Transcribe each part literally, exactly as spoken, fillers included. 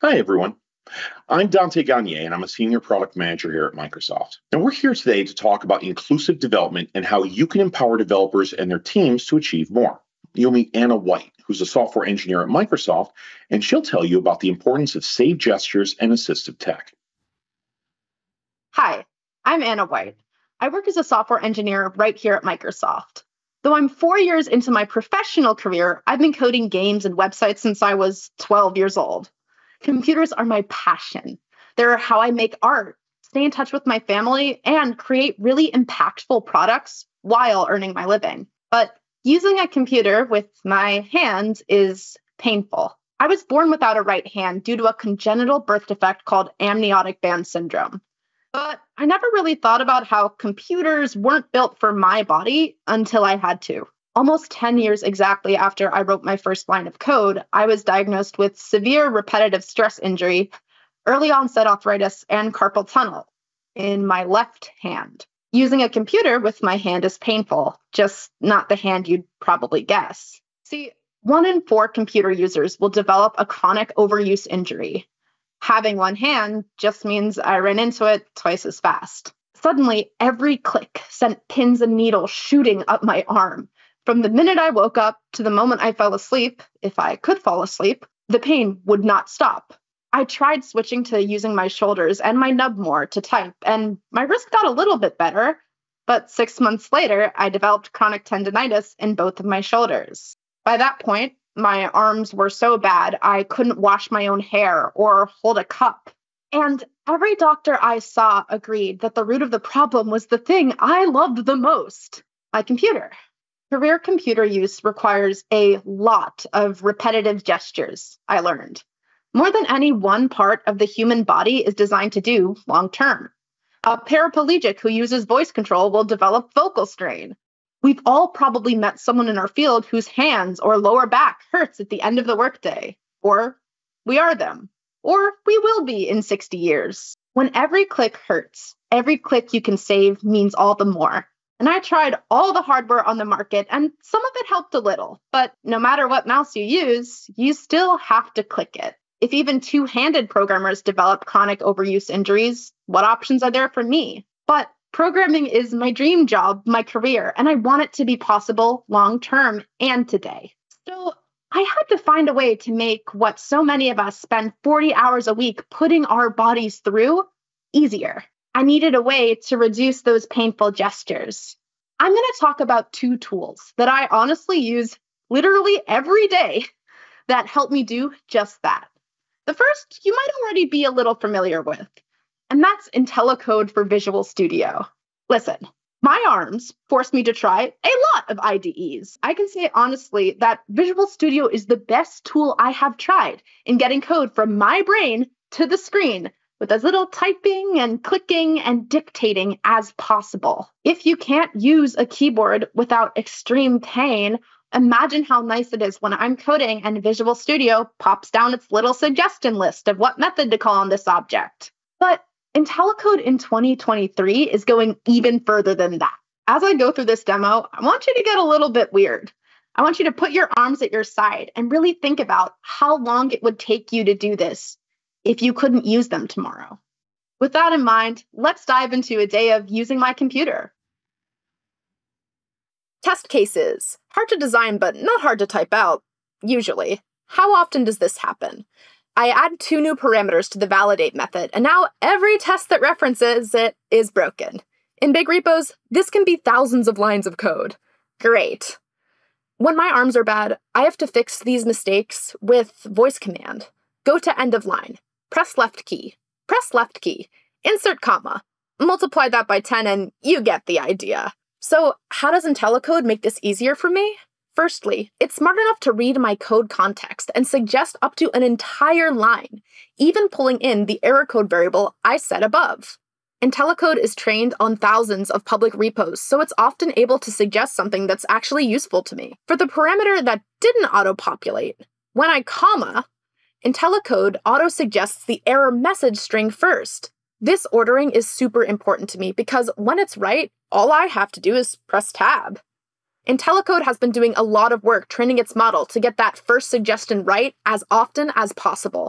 Hi, everyone. I'm Dante Gagne, and I'm a senior product manager here at Microsoft. And we're here today to talk about inclusive development and how you can empower developers and their teams to achieve more. You'll meet Anna White, who's a software engineer at Microsoft, and she'll tell you about the importance of saved gestures and assistive tech. Hi, I'm Anna White. I work as a software engineer right here at Microsoft. Though I'm four years into my professional career, I've been coding games and websites since I was twelve years old. Computers are my passion. They're how I make art, stay in touch with my family, and create really impactful products while earning my living. But using a computer with my hands is painful. I was born without a right hand due to a congenital birth defect called amniotic band syndrome. But I never really thought about how computers weren't built for my body until I had to. Almost ten years exactly after I wrote my first line of code, I was diagnosed with severe repetitive stress injury, early onset arthritis, and carpal tunnel in my left hand. Using a computer with my hand is painful, just not the hand you'd probably guess. See, one in four computer users will develop a chronic overuse injury. Having one hand just means I ran into it twice as fast. Suddenly, every click sent pins and needles shooting up my arm. From the minute I woke up to the moment I fell asleep, if I could fall asleep, the pain would not stop. I tried switching to using my shoulders and my nub more to type, and my wrist got a little bit better, but six months later, I developed chronic tendonitis in both of my shoulders. By that point, my arms were so bad I couldn't wash my own hair or hold a cup. And every doctor I saw agreed that the root of the problem was the thing I loved the most, my computer. Career computer use requires a lot of repetitive gestures, I learned. More than any one part of the human body is designed to do long term. A paraplegic who uses voice control will develop vocal strain. We've all probably met someone in our field whose hands or lower back hurts at the end of the workday. Or we are them. Or we will be in sixty years. When every click hurts, every click you can save means all the more. And I tried all the hardware on the market, and some of it helped a little. But no matter what mouse you use, you still have to click it. If even two-handed programmers develop chronic overuse injuries, what options are there for me? But programming is my dream job, my career, and I want it to be possible long-term and today. So I had to find a way to make what so many of us spend forty hours a week putting our bodies through easier. I needed a way to reduce those painful gestures. I'm going to talk about two tools that I honestly use literally every day that help me do just that. The first, you might already be a little familiar with, and that's IntelliCode for Visual Studio. Listen, my arms forced me to try a lot of I D Es. I can say honestly that Visual Studio is the best tool I have tried in getting code from my brain to the screen with as little typing and clicking and dictating as possible. If you can't use a keyboard without extreme pain, imagine how nice it is when I'm coding and Visual Studio pops down its little suggestion list of what method to call on this object. But IntelliCode in twenty twenty-three is going even further than that. As I go through this demo, I want you to get a little bit weird. I want you to put your arms at your side and really think about how long it would take you to do this if you couldn't use them tomorrow. With that in mind, let's dive into a day of using my computer. Test cases. Hard to design, but not hard to type out, usually. How often does this happen? I add two new parameters to the validate method, and now every test that references it is broken. In big repos, this can be thousands of lines of code. Great. When my arms are bad, I have to fix these mistakes with voice command. Go to end of line. Press left key. Press left key. Insert comma. Multiply that by ten and you get the idea. So how does IntelliCode make this easier for me? Firstly, it's smart enough to read my code context and suggest up to an entire line, even pulling in the error code variable I set above. IntelliCode is trained on thousands of public repos, so it's often able to suggest something that's actually useful to me. For the parameter that didn't auto-populate, when I comma, IntelliCode auto-suggests the error message string first. This ordering is super important to me because when it's right, all I have to do is press tab. IntelliCode has been doing a lot of work training its model to get that first suggestion right as often as possible.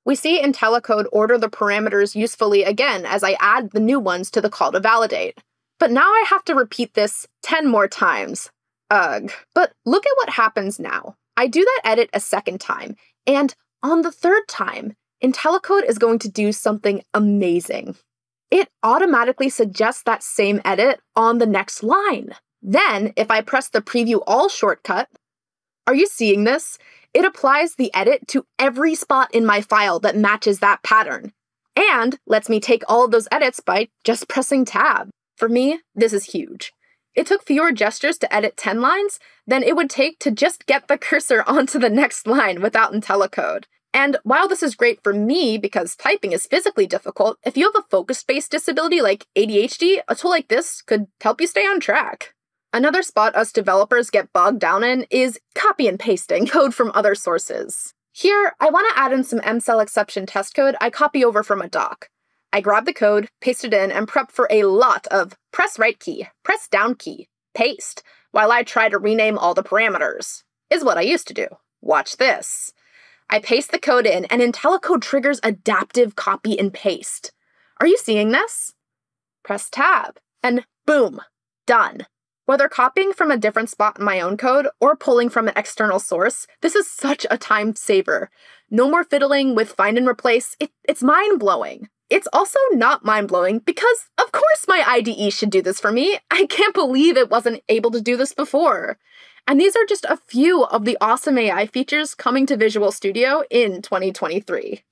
We see IntelliCode order the parameters usefully again as I add the new ones to the call to validate. But now I have to repeat this ten more times. Ugh. But look at what happens now. I do that edit a second time, and on the third time, IntelliCode is going to do something amazing. It automatically suggests that same edit on the next line. Then, if I press the Preview All shortcut, are you seeing this? It applies the edit to every spot in my file that matches that pattern, and lets me take all of those edits by just pressing Tab. For me, this is huge. It took fewer gestures to edit ten lines than it would take to just get the cursor onto the next line without IntelliCode. And while this is great for me because typing is physically difficult, if you have a focus-based disability like A D H D, a tool like this could help you stay on track. Another spot us developers get bogged down in is copy and pasting code from other sources. Here, I want to add in some M cell exception test code I copy over from a doc. I grab the code, paste it in, and prep for a lot of press right key, press down key, paste, while I try to rename all the parameters. Is what I used to do. Watch this. I paste the code in, and IntelliCode triggers adaptive copy and paste. Are you seeing this? Press Tab, and boom, done. Whether copying from a different spot in my own code or pulling from an external source, this is such a time saver. No more fiddling with find and replace. It, it's mind-blowing. It's also not mind-blowing because, of course, my I D E should do this for me. I can't believe it wasn't able to do this before. And these are just a few of the awesome A I features coming to Visual Studio in twenty twenty-three.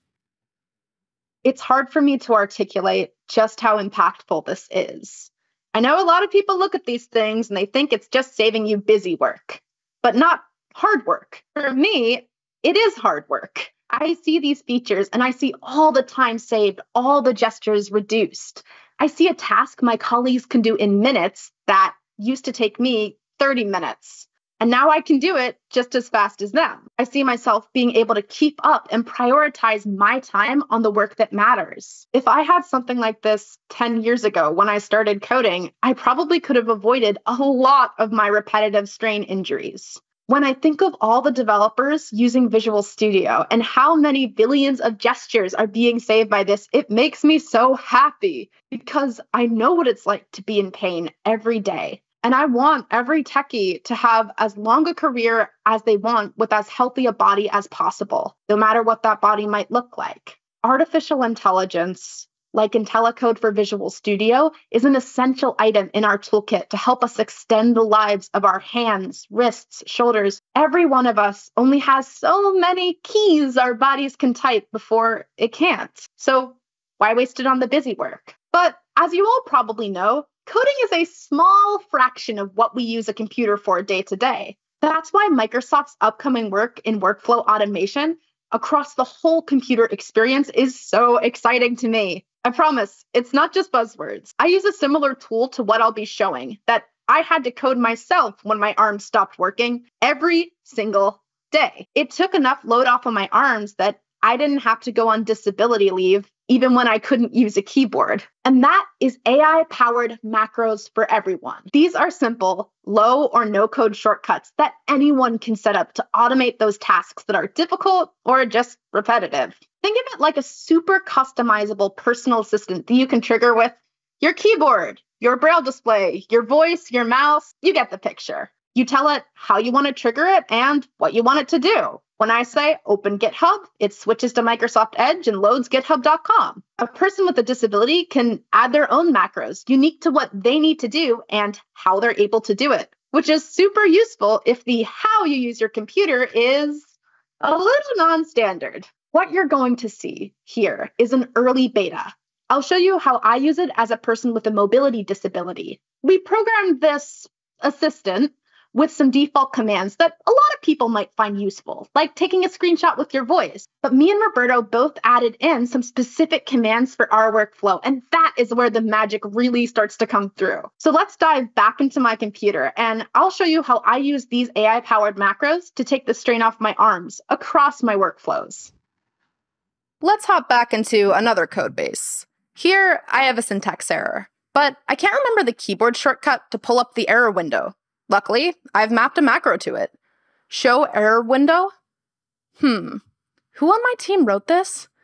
It's hard for me to articulate just how impactful this is. I know a lot of people look at these things and they think it's just saving you busy work, but not hard work. For me, it is hard work. I see these features and I see all the time saved, all the gestures reduced. I see a task my colleagues can do in minutes that used to take me thirty minutes. And now I can do it just as fast as them. I see myself being able to keep up and prioritize my time on the work that matters. If I had something like this ten years ago when I started coding, I probably could have avoided a lot of my repetitive strain injuries. When I think of all the developers using Visual Studio and how many billions of gestures are being saved by this, it makes me so happy because I know what it's like to be in pain every day. And I want every techie to have as long a career as they want with as healthy a body as possible, no matter what that body might look like. Artificial intelligence, like IntelliCode for Visual Studio, is an essential item in our toolkit to help us extend the lives of our hands, wrists, shoulders. Every one of us only has so many keys our bodies can type before it can't. So why waste it on the busy work? But as you all probably know, coding is a small fraction of what we use a computer for day to day. That's why Microsoft's upcoming work in workflow automation across the whole computer experience is so exciting to me. I promise, it's not just buzzwords. I use a similar tool to what I'll be showing that I had to code myself when my arms stopped working every single day. It took enough load off of my arms that I didn't have to go on disability leave even when I couldn't use a keyboard. And that is A I-powered macros for everyone. These are simple, low or no-code shortcuts that anyone can set up to automate those tasks that are difficult or just repetitive. Think of it like a super customizable personal assistant that you can trigger with your keyboard, your braille display, your voice, your mouse. You get the picture. You tell it how you want to trigger it and what you want it to do. When I say open GitHub, it switches to Microsoft Edge and loads github dot com. A person with a disability can add their own macros unique to what they need to do and how they're able to do it, which is super useful if the how you use your computer is a little non-standard. What you're going to see here is an early beta. I'll show you how I use it as a person with a mobility disability. We programmed this assistant with some default commands that a lot of people might find useful, like taking a screenshot with your voice. But me and Roberto both added in some specific commands for our workflow, and that is where the magic really starts to come through. So let's dive back into my computer, and I'll show you how I use these A I-powered macros to take the strain off my arms across my workflows. Let's hop back into another code base. Here, I have a syntax error, but I can't remember the keyboard shortcut to pull up the error window. Luckily, I've mapped a macro to it. Show error window? Hmm. Who on my team wrote this?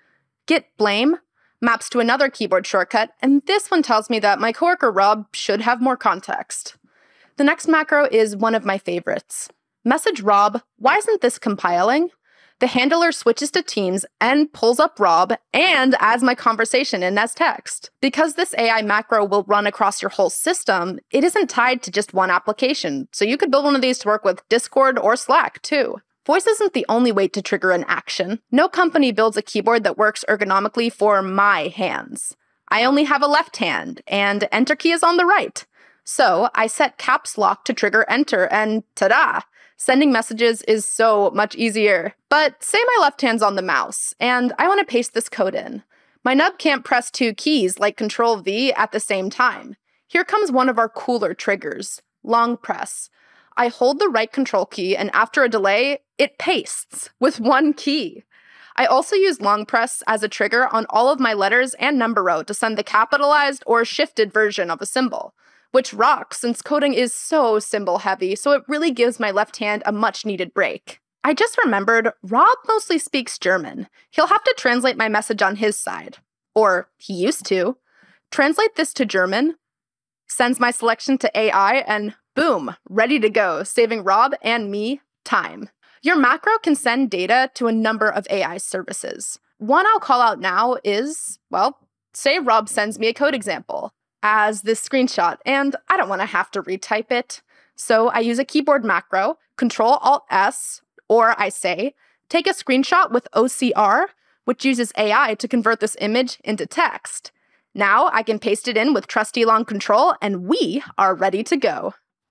Git blame maps to another keyboard shortcut, and this one tells me that my coworker Rob should have more context. The next macro is one of my favorites. Message Rob, why isn't this compiling? The handler switches to Teams and pulls up Rob and adds my conversation in as text. Because this A I macro will run across your whole system, it isn't tied to just one application, so you could build one of these to work with Discord or Slack too. Voice isn't the only way to trigger an action. No company builds a keyboard that works ergonomically for my hands. I only have a left hand, and Enter key is on the right. So I set caps lock to trigger Enter, and ta-da! Sending messages is so much easier. But say my left hand's on the mouse, and I want to paste this code in. My nub can't press two keys like control V at the same time. Here comes one of our cooler triggers, long press. I hold the right control key, and after a delay, it pastes with one key. I also use long press as a trigger on all of my letters and number row to send the capitalized or shifted version of a symbol, which rocks since coding is so symbol heavy, so it really gives my left hand a much needed break. I just remembered Rob mostly speaks German. He'll have to translate my message on his side. Or he used to. Translate this to German, sends my selection to A I, and boom, ready to go, saving Rob and me time. Your macro can send data to a number of A I services. One I'll call out now is, well, say Rob sends me a code example as this screenshot, and I don't want to have to retype it. So I use a keyboard macro, Control Alt S, or I say, take a screenshot with O C R, which uses A I to convert this image into text. Now I can paste it in with trusty long control, and we are ready to go.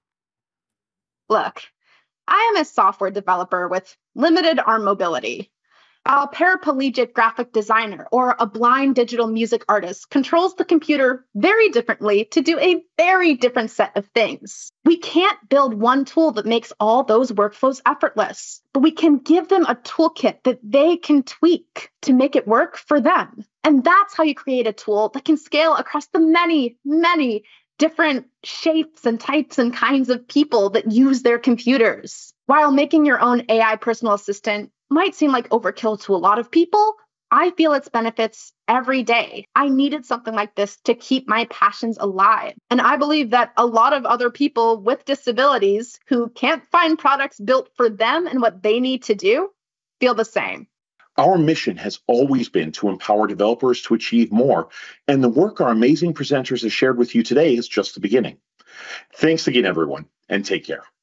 Look, I am a software developer with limited arm mobility. A paraplegic graphic designer or a blind digital music artist controls the computer very differently to do a very different set of things. We can't build one tool that makes all those workflows effortless, but we can give them a toolkit that they can tweak to make it work for them. And that's how you create a tool that can scale across the many, many different shapes and types and kinds of people that use their computers. While making your own A I personal assistant might seem like overkill to a lot of people, I feel its benefits every day. I needed something like this to keep my passions alive. And I believe that a lot of other people with disabilities who can't find products built for them and what they need to do feel the same. Our mission has always been to empower developers to achieve more, and the work our amazing presenters have shared with you today is just the beginning. Thanks again, everyone, and take care.